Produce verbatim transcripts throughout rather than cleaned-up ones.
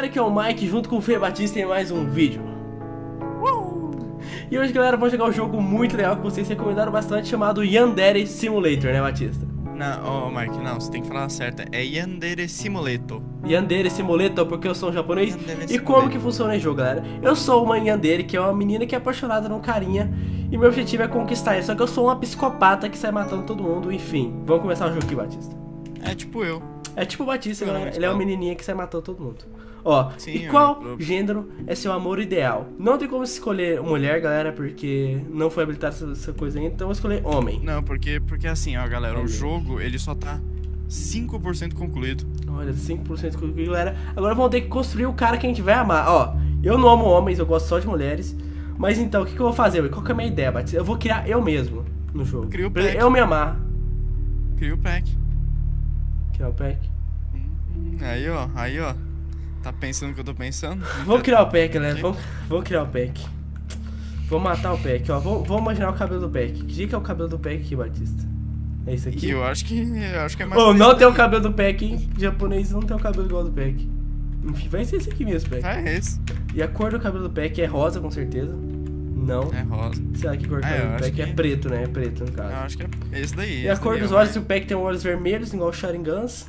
galera, aqui é o Mike junto com o Fê Batista em mais um vídeo. uh! E hoje, galera, vamos jogar um jogo muito legal que vocês recomendaram bastante, chamado Yandere Simulator, né, Batista? Não, ô oh, Mike, não, você tem que falar certo. É Yandere Simulator. Yandere Simulator, porque eu sou um japonês. Yandere E como que funciona o jogo, galera? Eu sou uma Yandere, que é uma menina que é apaixonada num carinha, e meu objetivo é conquistar ele. Só que eu sou uma psicopata que sai matando todo mundo, enfim. Vamos começar o jogo aqui, Batista. É tipo eu. É tipo o Batista, Não, galera. mas Ele é uma qual? menininha que sai matando todo mundo. Ó, Sim, e eu- qual eu- gênero é seu amor ideal? Não tem como escolher mulher, galera, porque não foi habilitada essa, essa coisa ainda. Então eu vou escolher homem. Não, porque, porque assim, ó, galera, Olha. o jogo, ele só tá cinco por cento concluído. Olha, cinco por cento comigo, galera. Agora vamos ter que construir o cara que a gente vai amar. Ó, eu não amo homens, eu gosto só de mulheres. Mas então, o que, que eu vou fazer? Qual que é a minha ideia, Batista? Eu vou criar eu mesmo no jogo. Cria o Pra pack. eu me amar. Cria o pack. Criar o pack. Hum, Aí, ó, aí, ó. Tá pensando o que eu tô pensando? Vamos criar o pack, galera. Vamos, vamos criar o pack. Vamos matar o pack, ó. Vamos, vamos imaginar o cabelo do pack. Que dia que é o cabelo do pack aqui, Batista? É isso aqui? E eu acho que. Eu acho que é mais. Oh, por não isso tem o daí. cabelo do pack, hein? Japonês não tem o cabelo igual ao do pack. Enfim, vai ser esse aqui mesmo, pack. Ah, é esse. E a cor do cabelo do pack é rosa, com certeza. Não. É rosa. Sei lá que cor do Ah, eu cabelo do acho pack é que- preto, né? É preto, no caso. Eu acho que é esse daí. E a esse cor daí dos é o olhos, mais- se o pack tem olhos vermelhos, igual o Sharingans.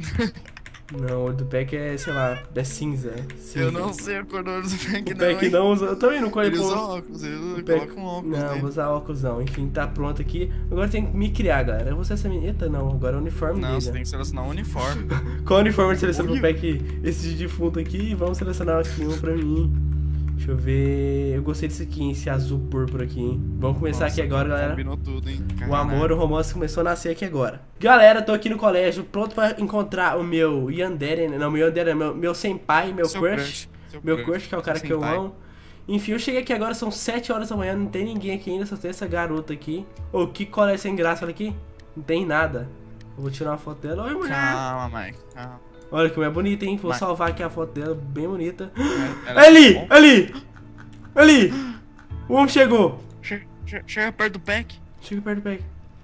Não, o olho do pack é, sei lá, é cinza. cinza. Eu não sei a cor do olho do pack, O não. pack hein? não usa. Eu também não conheço. Ele usa óculos, ele usa, O pack- coloca um óculos Não, dele. vou usar óculos não. Enfim, tá pronto aqui. Agora tem que me criar, galera. Eu vou ser essa menina. Eita, não. Agora é o uniforme Não, dele. você tem que selecionar o uniforme. Qual uniforme seleciona pro Olha. pack esse de defunto aqui? Vamos selecionar aqui um pra mim. Deixa eu ver. Eu gostei desse aqui, esse azul púrpura aqui, hein? Vamos começar Nossa, aqui agora, galera. Combinou tudo, hein? O Caraca. amor, o romance começou a nascer aqui agora. Galera, tô aqui no colégio, pronto pra encontrar o meu Yandere. Não, meu Yandere, meu, meu senpai, meu Seu crush. Seu Meu crush, que é o cara que eu Senpai. amo. Enfim, eu cheguei aqui agora, são sete horas da manhã, não tem ninguém aqui ainda, só tem essa garota aqui. Ô, que colégio sem graça, olha aqui. Não tem nada. Eu vou tirar uma foto dela. Oi, mulher. Calma, Mike. Calma. Olha que mulher bonita, hein? Vou Mas- salvar aqui a foto dela, bem bonita. Ela é Ali! bom. Ali! Ali! O homem chegou! Che- che- Chega perto do pack. Chega perto do pack.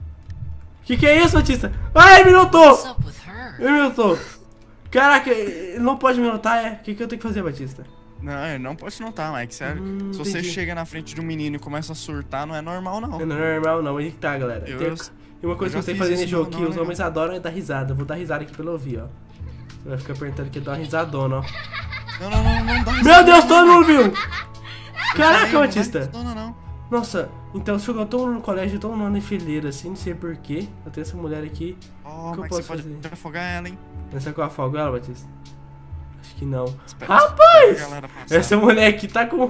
Que que é isso, Batista? Ai, me notou! What's up with her? Ele me notou! Caraca, ele não pode me notar, é? O que, que eu tenho que fazer, Batista? Não, eu não posso notar, Mike, sério. Hum, Se você entendi. chega na frente de um menino e começa a surtar, não é normal, não. Não, não é normal, não. Aí que tá, galera. Eu- Tem- E uma coisa que eu eu já sei fiz fazer isso, nesse jogo não, que não, os não. homens adoram é dar risada. Eu vou dar risada aqui pelo ouvir, ó. Você vai ficar apertando aqui e dar uma risadona, ó. Não, não, não, não dá Meu Deus, todo mundo viu! Eu Caraca, falei, não dá Batista! risada, Não, não. Nossa, então chegou todo mundo no colégio, todo mundo em fileira, assim, não sei porquê. Eu tenho essa mulher aqui. Oh, O que eu Mike, posso você pode fazer? afogar ela, hein? Mas será que eu afogo ela, Batista? Acho que não. Espera- Rapaz! espera a galera passar. Essa mulher aqui tá com...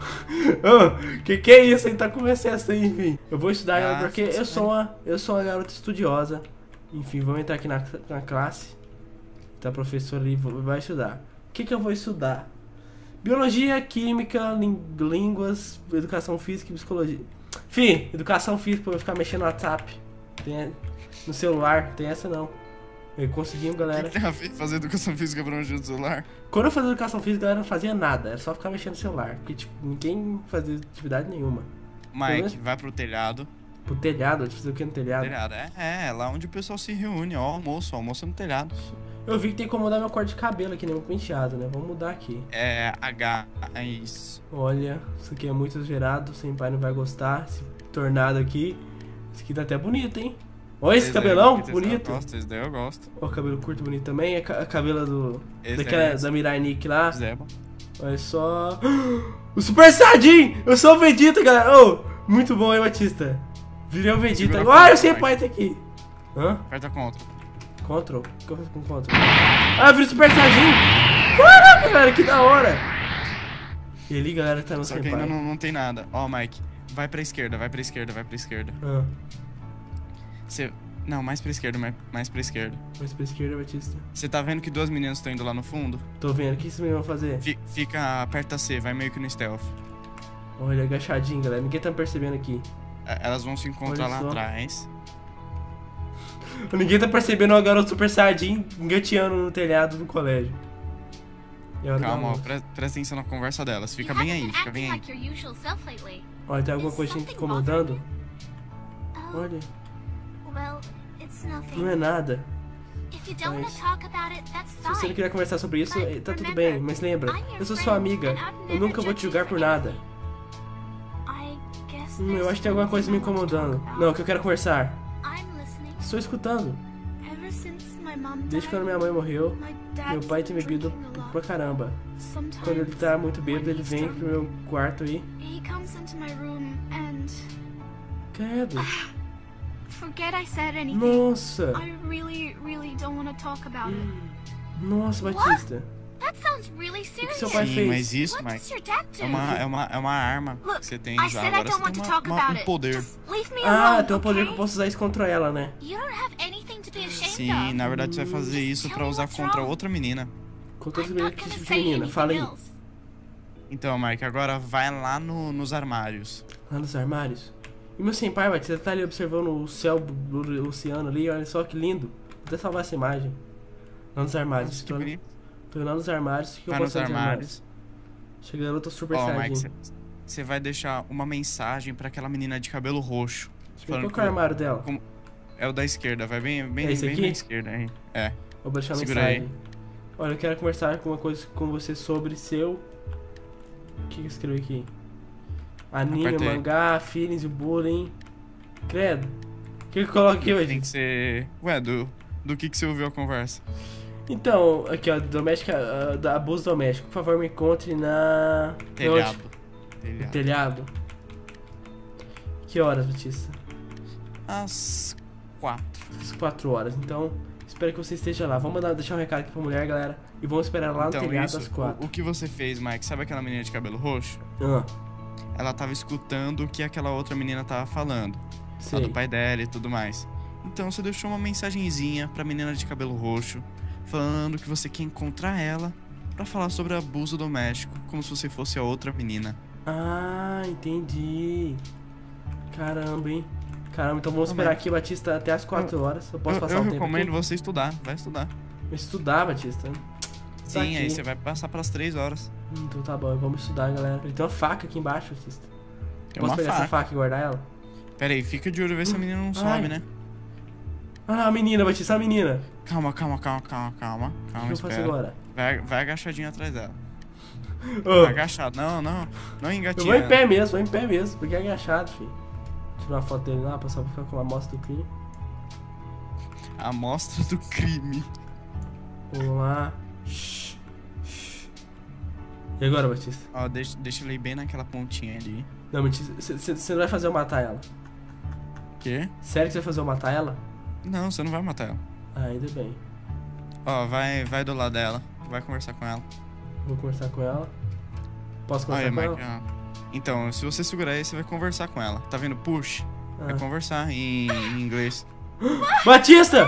Ah, que que é isso aí? Tá com excesso aí, enfim. Eu vou estudar ela Ah, porque eu funciona. sou uma, eu sou uma garota estudiosa. Enfim, vamos entrar aqui na, na classe. Tá a professora ali, vou- vai estudar. O que que eu vou estudar? Biologia, química, lin- línguas, educação física e psicologia. Fih, educação física pra eu ficar mexendo no WhatsApp. Tem, no celular, tem essa não. E conseguimos, O galera. que tem a ver fazer educação física pra um dia do celular? Quando eu fazia educação física, galera, não fazia nada. Era só ficar mexendo no celular. Porque, tipo, ninguém fazia atividade nenhuma. Mike, vai pro telhado. Pro telhado, de fazer o que no telhado? Telhado, é, é, lá onde o pessoal se reúne, ó, almoço, almoço no telhado. Eu vi que tem como mudar meu corte de cabelo aqui, né? Meu penteado, né? Vamos mudar aqui. É, H, é isso. Olha, isso aqui é muito exagerado. Sem pai não vai gostar. Esse tornado aqui. Esse aqui tá até bonito, hein? Olha esse Esse daí cabelão, eu- bonito. Eu gosto, esse daí eu gosto. Ó, o cabelo curto bonito também. A, ca- a cabela do... Esse daquela, é da Mirai Nikki lá. Zeba. Olha só. O Super Saiyajin! Eu sou o Vegeta, galera. Ô, muito bom, hein, Batista? Virei o Vegeta. Segura a Olha, câmera, o Senpai Mike. tá aqui. Hã? Aperta contra. Control? O que eu faço com Control? Ah, virei o Super Saiyajin! Caraca, galera, que da hora! E ali, galera, tá no Só que Senpai. ainda não, não tem nada. Ó, Mike, vai pra esquerda, vai pra esquerda, vai pra esquerda. Ah, Você... Não, mais pra esquerda, mais, mais pra esquerda. mais pra esquerda, Batista. Você tá vendo que duas meninas estão indo lá no fundo? Tô vendo. O que vocês me vão fazer? Fi- Fica, aperta C, vai meio que no stealth. Olha, agachadinho, galera. Ninguém tá me percebendo aqui. É, Elas vão se encontrar Olha lá só. atrás. Ninguém tá percebendo o garoto Super Saiyajin engateando no telhado do colégio. E a hora da Calma, ó, almoço. pre presta atenção na conversa delas. Fica You bem haven't aí, been fica acting bem aí. like your usual self lately. Olha, tem alguma Is coisa te something incomodando? Oh, Olha, well, it's nothing. não é nada. If you don't want Mas to talk about it, that's se você não fine. queria conversar sobre isso, But eh, tá tudo remember, bem. Mas lembra, I'm your eu sou friend, sua amiga. and I'd Eu never nunca vou te judge you julgar for por nada. I guess Hum, eu there's acho que tem alguma coisa me something I want to talk incomodando. about. Não, que eu quero conversar. I'm listening. Estou escutando. Ever since my mom Desde quando died, minha mãe morreu, my meu dad's pai tem been bebido drinking a lot. pra caramba. Sometimes Quando ele tá muito bêbado, when ele he's vem drunk, pro meu quarto aí. he comes into my room and Credo. forget I said anything. Nossa. I really, really don't want to talk about it. Nossa, Batista. That sounds really O que serious. seu pai Sim, fez? mas isso, What Mike, does your dad do? é uma, é uma, é uma arma Look, que você tem I já. said I Agora don't você want tem to uma, talk uma, about um it. poder. Just leave me Ah, alone, tem um poder que eu okay? posso usar isso contra ela, né? You don't have anything to be ashamed Sim, of. na verdade você vai fazer isso pra usar contra outra menina. Contra I'm outra not que gonna tipo de say menina. anything Fala aí. else. Então, Mike, agora vai lá no, nos armários. Lá nos armários. E meu senpai, Batista, tá ali observando o céu do oceano ali. Olha só que lindo. Vou até salvar essa imagem. Lá nos armários. Nossa, que Tô, bonito. tô lá nos armários. O que eu Vai posso nos fazer nos armários. Chegando, eu tô super Ó, Mike, saiyajin. você vai deixar uma mensagem pra aquela menina de cabelo roxo. Deixa eu ver falando qual que é o que- armário dela. como- É o da esquerda, vai bem, bem, É esse bem aqui? na esquerda aí. É. Vou deixar a Segura mensagem. aí. Olha, eu quero conversar com uma coisa com você sobre seu... O que que eu escrevi aqui? Anime, Aperta aí. mangá, feelings e bullying. Credo. O que que eu coloco aqui hoje? Tem que ser. Ué, do, do que, que você ouviu a conversa? Então, aqui ó, doméstica, ah, da abuso doméstico. Por favor, me encontre na... Telhado. No Telhado. telhado. Que horas, Batista? Às quatro. Às quatro horas. Então, espero que você esteja lá. Vamos mandar, deixar um recado aqui pra mulher, galera. E vamos esperar lá Então, no telhado isso, às quatro. o, o que você fez, Mike? Sabe aquela menina de cabelo roxo? Ah, Ela tava escutando o que aquela outra menina tava falando. Lá sei. do pai dela e tudo mais. Então você deixou uma mensagenzinha pra menina de cabelo roxo, falando que você quer encontrar ela pra falar sobre abuso doméstico, como se você fosse a outra menina. Ah, entendi. Caramba, hein? Caramba, então vamos Ô, esperar Mike. aqui, Batista, até às quatro horas. Eu posso eu passar eu um tempo recomendo aqui? você estudar, vai estudar. Vou estudar, Batista. Sim, aqui. aí você vai passar pras três horas. Hum, Então tá bom, vamos estudar, galera. Ele tem uma faca aqui embaixo, Batista. Tem Posso uma pegar essa faca. faca e guardar ela? Pera aí, fica de olho ver se a menina não Ai. sobe, né? Ah lá, a menina, Batista, a menina. Calma, calma, calma, calma, calma. O Calma, que eu faço espera. agora? Vai, vai agachadinho atrás dela. Ô, Vai agachado. Não, não. Não eu engatinhando. vou em pé mesmo, vou em pé mesmo, porque é agachado, filho. Tirar uma foto dele lá, pra só ficar com uma amostra do crime. A amostra do crime. Vamos lá. Shhh, shhh. E agora, Batista? Ó, deixa, deixa ele bem naquela pontinha ali. Não, mentira, você não vai fazer eu matar ela. Quê? Sério que você vai fazer eu matar ela? Não, você não vai matar ela. Ah, ainda bem. Ó, vai, vai do lado dela. Vai conversar com ela. Vou conversar com ela. Posso conversar Olha, com Mike, ela? ó. Então, se você segurar aí, você vai conversar com ela. Tá vendo? Push. Vai Ah. conversar em, em inglês. Batista!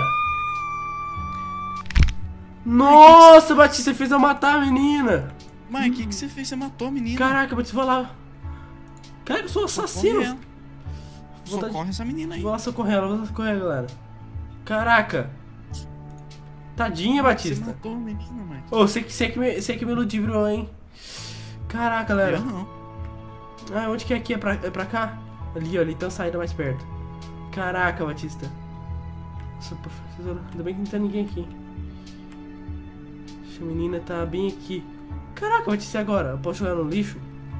Nossa, Batista, você fez eu matar a menina! Mike, o que, que você fez? Você matou a menina. Caraca, Batista, vou lá. Caraca, eu sou assassino! Socorre ela. Vontade- Socorre essa menina aí. Vou lá socorrer ela, vou lá socorrer, galera. Caraca! Tadinha, Você Batista. matou a menina, Mike. Ô, você que, você que me, você que me ludibriou, hein? Caraca, galera. Eu não. Ah, onde que é aqui? É pra, é pra cá? Ali, ó, ali tá saindo mais perto. Caraca, Batista. Nossa, professor, ainda bem que não tem ninguém aqui. Essa menina tá bem aqui. Caraca, Batista, e agora? Eu posso jogar no lixo?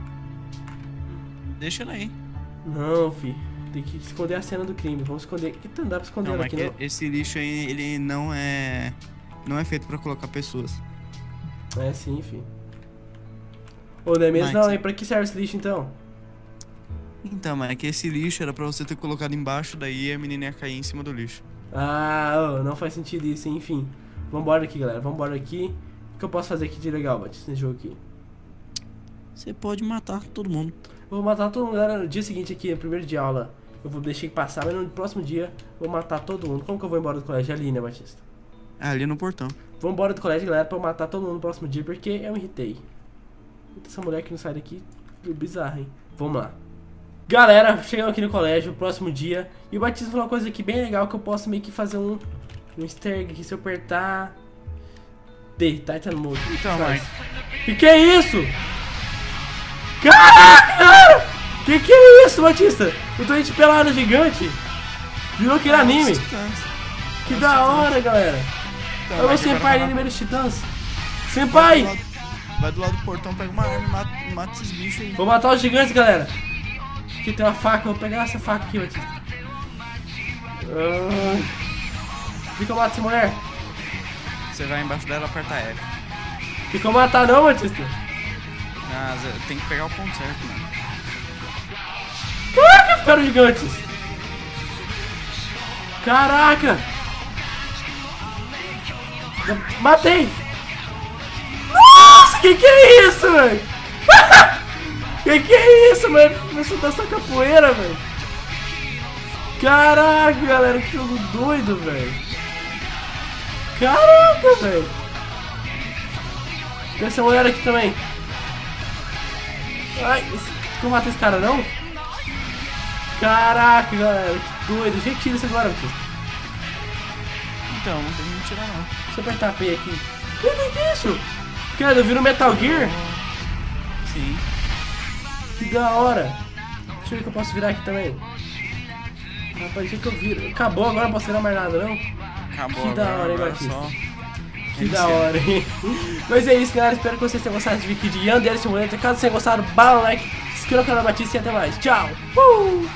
Deixa ela aí. Não, fi. Tem que esconder a cena do crime. Vamos esconder. Que não dá pra esconder Não, ela Mike, aqui, não? esse lixo aí, ele não é... Não é feito pra colocar pessoas. É sim, fi. Ô, não é mesmo? Mike, Não, você- e pra que serve esse lixo então? Então, Mike, esse lixo era pra você ter colocado embaixo, daí a menina ia cair em cima do lixo. Ah, ô, não faz sentido isso, hein? Enfim. Vambora aqui, galera. Vambora aqui. O que eu posso fazer aqui de legal, Batista, nesse jogo aqui? Você pode matar todo mundo. Eu vou matar todo mundo, galera. No dia seguinte aqui, no primeiro dia de aula, eu vou deixar passar, mas no próximo dia eu vou matar todo mundo. Como que eu vou embora do colégio? Ali, né, Batista? É ali no portão. Vou embora do colégio, galera, pra eu matar todo mundo no próximo dia, porque eu me irritei. Essa mulher que não sai daqui, bizarra, hein? Vamos lá. Galera, chegamos aqui no colégio, próximo dia. E o Batista falou uma coisa aqui bem legal, que eu posso meio que fazer um, um easter egg aqui, se eu apertar... D, Titan Mode. Então, Faz. Mike. Que que é isso? Caraca, cara! Que que é isso, Batista? Eu tô de pelada gigante. Virou aquele anime. Os Titãs. Que da hora, galera. Então, Eu vou mas agora senpai vai ali lá- no meio dos titãs. vai do Senpai! lado- Vai do lado do portão, pega uma arma e mata, mata esses bichos aí. Vou matar os gigantes, galera. Aqui tem uma faca, eu vou pegar essa faca aqui, Batista. Ah, Por que que eu mato essa mulher? Você vai embaixo dela, aperta F. Por que que eu matar não, Batista? Ah, Zé, tem que pegar o ponto certo, mano. Caraca, ficaram gigantes. Caraca. Eu matei. Nossa, que que é isso, velho? Que que é isso, velho? Começou a dançar capoeira, velho. Caraca, galera, que jogo doido, velho. Caraca, velho. Tem essa mulher aqui também. Ai, esse... eu matei esse cara, não? Caraca, galera, que doido. Gente, tira isso agora, Batista. Então, não tem como tirar não. Deixa eu apertar P aqui. O que que é isso? Cara, eu vi no Metal Gear? Sim. Que da hora. Deixa eu ver que eu posso virar aqui também. Rapaz, deixa que eu viro. Acabou, agora não posso virar mais nada, não? Acabou Que agora, da hora, hein, agora Batista? só... Que da hora, hein? Mas é isso, galera. Espero que vocês tenham gostado desse vídeo de Yandere Simulator. Caso vocês tenham gostado, bala no like, se inscreva no canal Batista e até mais. Tchau! Uh!